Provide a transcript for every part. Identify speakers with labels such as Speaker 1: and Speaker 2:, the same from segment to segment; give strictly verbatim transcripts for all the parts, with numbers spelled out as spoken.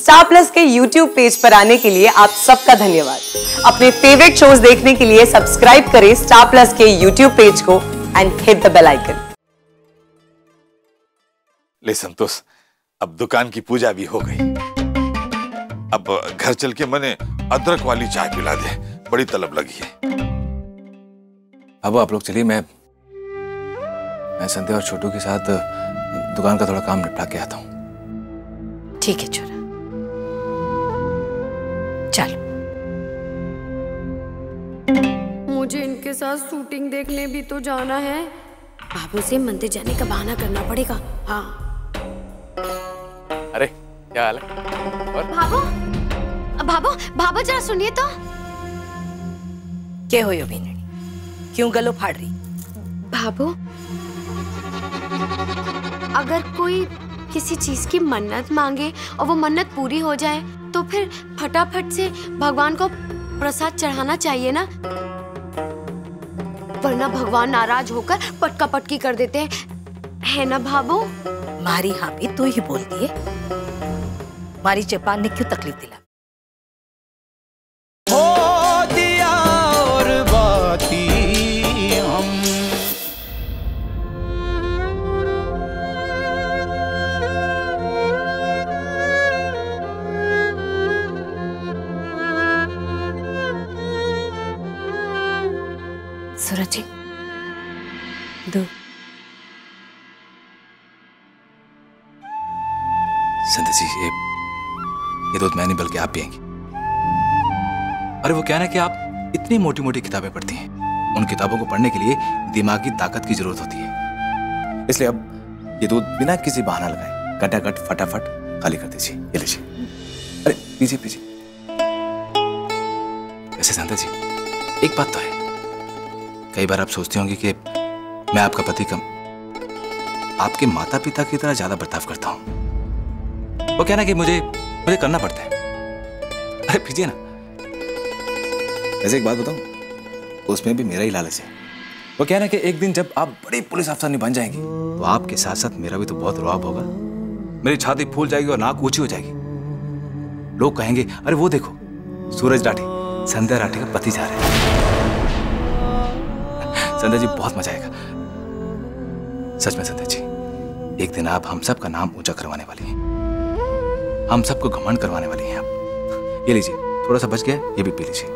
Speaker 1: Star Plus के YouTube page पर आने के लिए आप सबका धन्यवाद। अपने फेवरेट शोज देखने के लिए सब्सक्राइब करें स्टार प्लस के यूट्यूब पेज को and hit the bell icon.
Speaker 2: ले संतोष, अब दुकान की पूजा भी हो गई। अब घर चल के मैंने अदरक वाली चाय पिला दे, बड़ी तलब लगी है।
Speaker 3: अब आप लोग चलिए, मैं मैं संध्या और छोटू के साथ दुकान का थोड़ा काम निपटा के आता हूँ।
Speaker 4: ठीक है छोरा, चलो।
Speaker 5: मुझे इनके साथ शूटिंग देखने भी तो जाना है। बाबू से मंदिर जाने का बहाना करना पड़ेगा। हाँ।
Speaker 3: अरे क्या हाल है? और
Speaker 5: भाभो, भाभो, भाभो जरा सुनिए तो।
Speaker 4: क्या हो बीनड़ी, क्यों गलो फाड़ रही?
Speaker 5: भाभो, अगर कोई किसी चीज की मन्नत मांगे और वो मन्नत पूरी हो जाए तो फिर फटाफट से भगवान को प्रसाद चढ़ाना चाहिए ना, वरना भगवान नाराज होकर पटका पटकी कर देते हैं, है ना भाभो?
Speaker 4: मारी हाँ भी तू ही बोलती है, मारी जबान ने क्यों तकलीफ दिला?
Speaker 6: हो दिया और बाती हम।
Speaker 4: सूरज जी, दो।
Speaker 3: संध्या जी, ये ये दूध मैं नहीं बल्कि आप पिएंगी। अरे वो कहना है कि आप इतनी मोटी मोटी किताबें पढ़ती हैं, उन किताबों को पढ़ने के लिए दिमागी ताकत की जरूरत होती है। इसलिए अब ये दूध बिना किसी बहाना लगाए कटाकट फटाफट खाली कर दीजिए। ये लीजिए। अरे पीजिए पीजिए। वैसे संध्या जी, एक बात तो है, कई बार आप सोचती होंगी कि मैं आपका पति कम आपके माता पिता की तरह ज्यादा बर्ताव करता हूं। वो कहना कि मुझे मुझे करना पड़ता है। अरे पीजिए ना। वैसे एक बात बताऊं, उसमें भी मेरा ही लालच है। वो कहना कि एक दिन जब आप बड़ी पुलिस अफसर बन जाएंगी तो आपके साथ साथ मेरा भी तो बहुत रुआब होगा। मेरी छाती फूल जाएगी और नाक ऊंची हो जाएगी। लोग कहेंगे, अरे वो देखो सूरज राठी संध्या राठी का पति जा रहा है। संध्या जी, बहुत मजा आएगा। सच में संध्या जी, एक दिन आप हम सब का नाम ऊंचा करवाने वाली हैं, हम सबको घमंड करवाने वाली हैं आप। ये लीजिए, थोड़ा सा बच गया, ये भी पी लीजिए।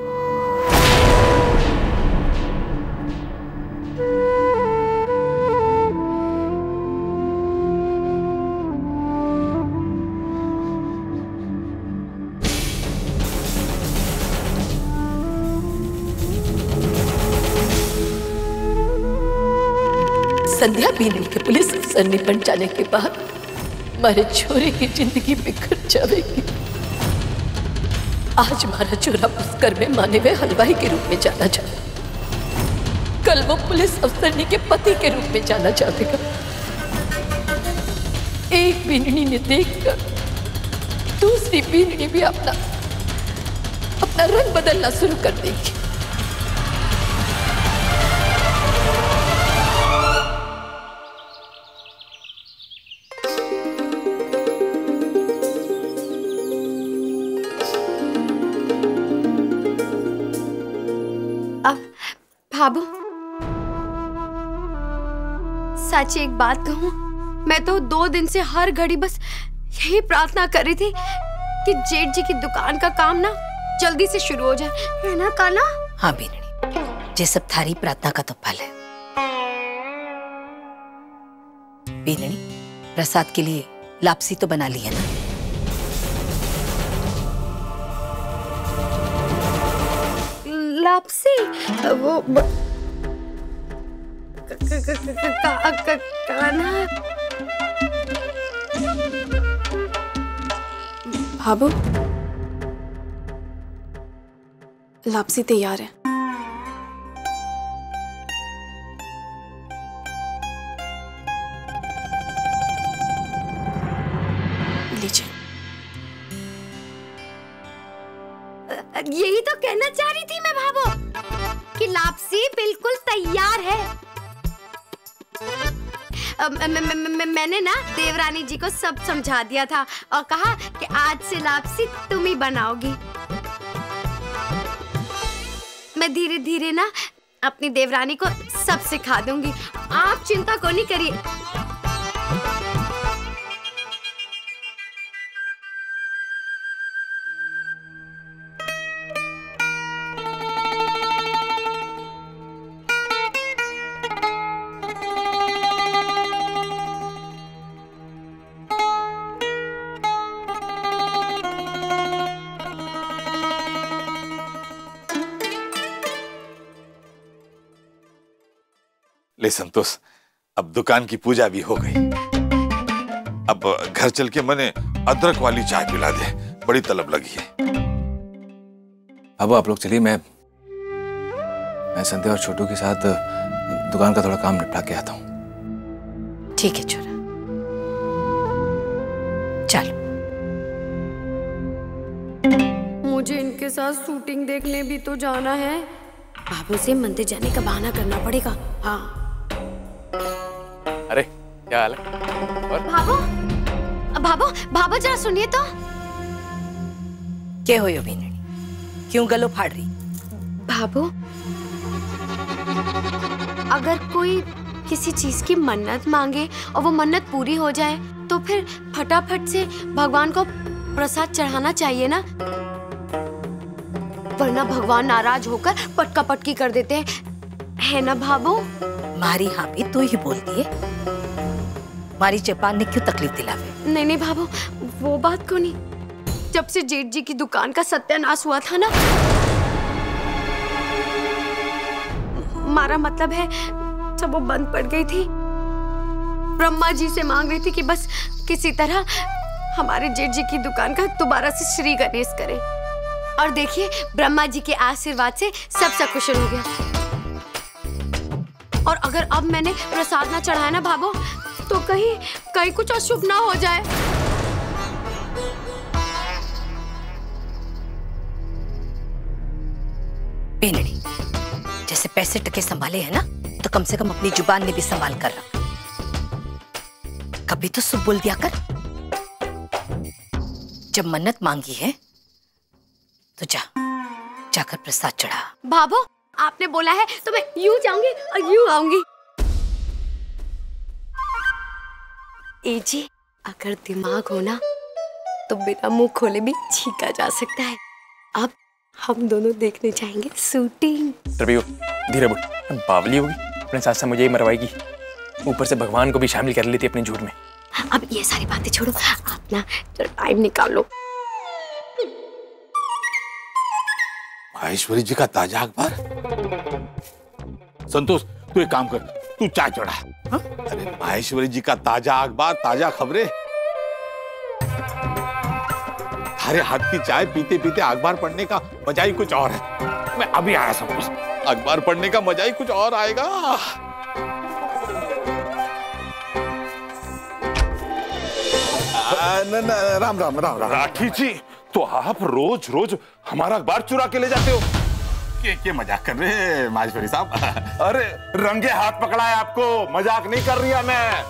Speaker 4: संध्या बीनड़ी के पुलिस अफसर ने बन जाने के बाद हमारे छोरे की जिंदगी बिखर जाएगी। आज हमारा छोरा उस घर में माने हुए हलवाई के रूप में जाना चाहता, कल वो पुलिस अफसरनी के पति के रूप में जाना चाहेगा। एक बीनड़ी ने देखकर दूसरी बीनड़ी भी अपना अपना रंग बदलना शुरू कर देगी।
Speaker 5: भाभो, सच एक बात कहूं, मैं तो दो दिन से हर घड़ी बस यही प्रार्थना कर रही थी कि जेठ जी की दुकान का काम ना जल्दी से शुरू हो जाए, है ना काला?
Speaker 4: हाँ बीनड़ी, ये सब थारी प्रार्थना का तो फल है। बीनड़ी, प्रसाद के लिए लापसी तो बना ली है ना?
Speaker 5: लापसी? वो काना।
Speaker 7: भाभो, लापसी तैयार है। लीजिए।
Speaker 5: यही तो कहना चाह रही थी मैं भाभो कि लापसी बिल्कुल तैयार है। अ, म, म, म, म, मैंने ना देवरानी जी को सब समझा दिया था और कहा कि आज से लापसी तुम ही बनाओगी। मैं धीरे धीरे ना अपनी देवरानी को सब सिखा दूंगी, आप चिंता को नहीं करिए।
Speaker 2: ले संतोष, अब दुकान की पूजा भी हो गई। अब घर चल के मैंने अदरक वाली चाय पिला दे, बड़ी तलब लगी है।
Speaker 3: अब आप लोग चलिए, मैं मैं संध्या और छोटू के साथ दुकान का थोड़ा काम निपटा के आता हूँ।
Speaker 4: ठीक है छोरा, चलो।
Speaker 5: मुझे इनके साथ शूटिंग देखने भी तो जाना है। बाबू से मंदिर जाने का बहाना करना पड़ेगा। हाँ
Speaker 8: अरे क्या हाल है? और
Speaker 5: भाभो, भाभो, भाभो जरा सुनिए तो।
Speaker 4: क्या हुई अभी? क्यों गलो फाड़ रही?
Speaker 5: भाभो, अगर कोई किसी चीज की मन्नत मांगे और वो मन्नत पूरी हो जाए तो फिर फटाफट से भगवान को प्रसाद चढ़ाना चाहिए ना, वरना भगवान नाराज होकर पटका पटकी कर देते हैं, है ना भाभो?
Speaker 4: मारी हाँ भी तू ही बोलती है, मारी जबान ने क्यों तकलीफ दिलावे?
Speaker 5: नहीं नहीं भाभो, वो बात को नहीं। जब से जेठ जी की दुकान का सत्यानाश हुआ था ना, हमारा मतलब है जब वो बंद पड़ गई थी, ब्रह्मा जी से मांग रही थी कि बस किसी तरह हमारे जेठ जी की दुकान का दोबारा से श्री गणेश करे। और देखिए, ब्रह्मा जी के आशीर्वाद से सब सकुशल हो गया। और अगर अब मैंने प्रसाद ना चढ़ाया ना भाभो, तो कहीं कहीं कुछ अशुभ ना हो जाए।
Speaker 4: बेनड़ी, जैसे पैसे टके संभाले हैं ना, तो कम से कम अपनी जुबान ने भी संभाल कर रख। कभी तो सुब बोल दिया कर। जब मन्नत मांगी है तो जा, जाकर प्रसाद चढ़ा।
Speaker 5: भाभो, आपने बोला है तो मैं यूं जाऊंगी और यूं आऊंगी। ए जी, अगर दिमाग हो ना तो बिना मुंह खोले भी छीका जा सकता है। अब हम दोनों देखने जाएंगे शूटिंग।
Speaker 8: धीरे बोल, बावली होगी, अपने साथ साथ मुझे ही मरवाएगी, ऊपर से भगवान को भी शामिल कर लेती अपने झूठ में।
Speaker 5: अब ये सारी बातें छोड़ो, आप ना टाइम निकालो।
Speaker 2: माहेश्वरी जी का ताजा अखबार। संतोष, तू एक काम कर, तू चाय चढ़ा। हाँ? अरे माहेश्वरी जी का ताजा अखबार, ताजा खबरें। थारे हाथ की चाय पीते पीते अखबार पढ़ने का मजा ही कुछ और है। मैं अभी आया संतोष, अखबार पढ़ने का मजा ही कुछ और आएगा। न, न, राम राम राम राम।
Speaker 9: राठी जी, तो आप रोज रोज हमारा अखबार चुरा के ले जाते हो?
Speaker 2: के, के मजाक कर रहे हैं माहेश्वरी साहब?
Speaker 9: अरे रंगे हाथ पकड़ा है आपको, मजाक नहीं कर रही मैं।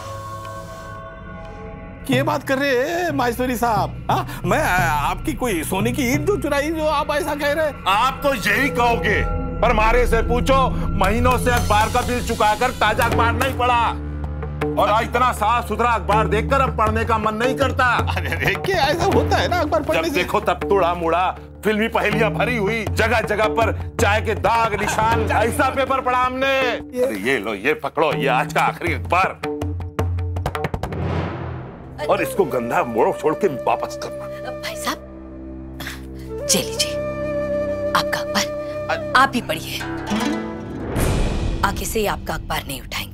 Speaker 2: क्या बात कर रहे हैं माहेश्वरी साहब? हाँ, मैं आपकी कोई सोने की ईंट जो चुराई जो आप ऐसा कह रहे हैं?
Speaker 9: आप तो यही कहोगे, पर मारे से पूछो, महीनों से अखबार का बिल चुकाकर ताजा अखबार नहीं पढ़ा, और आज इतना साफ सुथरा अखबार देखकर अब पढ़ने का मन नहीं करता।
Speaker 2: अरे क्या ऐसा होता है ना अखबार पढ़ने से?
Speaker 9: जब देखो तब तोड़ा मुड़ा फिल्मी पहेलियां भरी हुई, जगह जगह पर चाय के दाग निशान, ऐसा पेपर पढ़ा हमने। अरे ये लो, ये पकड़ो, ये आज का आखिरी अखबार, और इसको गंदा मोड़ छोड़ के वापस करना।
Speaker 4: भाई साहब, जे लीजिए आपका अखबार, आप ही पढ़िए। आगे से ही आपका अखबार नहीं उठाएंगे।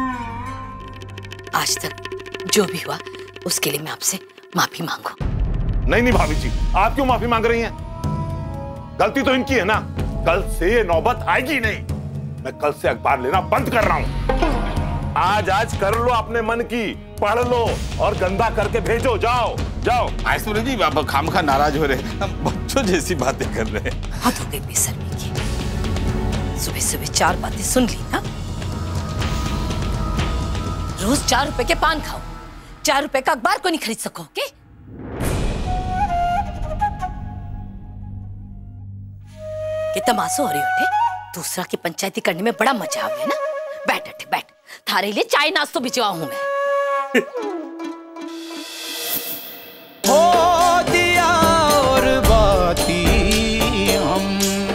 Speaker 4: आज तक जो भी हुआ उसके लिए मैं आपसे माफी मांगू।
Speaker 9: नहीं नहीं भाभी जी, आप क्यों माफी मांग रही हैं? गलती तो इनकी है ना, कल से ये नौबत आएगी नहीं। मैं कल से अखबार लेना बंद कर रहा हूं। आज आज कर लो अपने मन की, पढ़ लो और गंदा करके भेजो। जाओ जाओ।
Speaker 2: माहेश्वरी जी, आप खामखा नाराज हो रहे, हम बच्चों जैसी बातें कर रहे हैं।
Speaker 4: हद हो गई बेशर्मी की, सुबह सुबह चार बातें सुन ली ना। रोज चार रुपए के पान खाओ, चार रुपए का अखबार को नहीं खरीद सको के? कि तमाशा हो रही होटे? दूसरा की पंचायती करने में बड़ा मजा आवे ना। बैठ अटे बैठ, थारे लिए चाय नाश्तो भिजवा हूं मैं।
Speaker 6: हो दिया और बाती हम।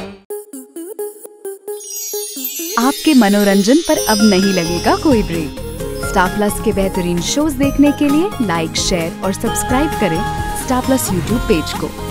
Speaker 10: आपके मनोरंजन पर अब नहीं लगेगा कोई ब्रेक। स्टार प्लस के बेहतरीन शोज देखने के लिए लाइक, शेयर और सब्सक्राइब करें स्टार प्लस यूट्यूब पेज को।